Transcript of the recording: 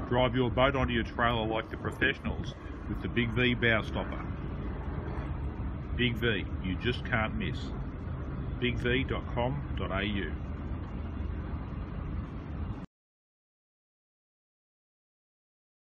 Drive your boat onto your trailer like the professionals with the Bigvee bow stopper. Bigvee, you just can't miss. Bigvee.com.au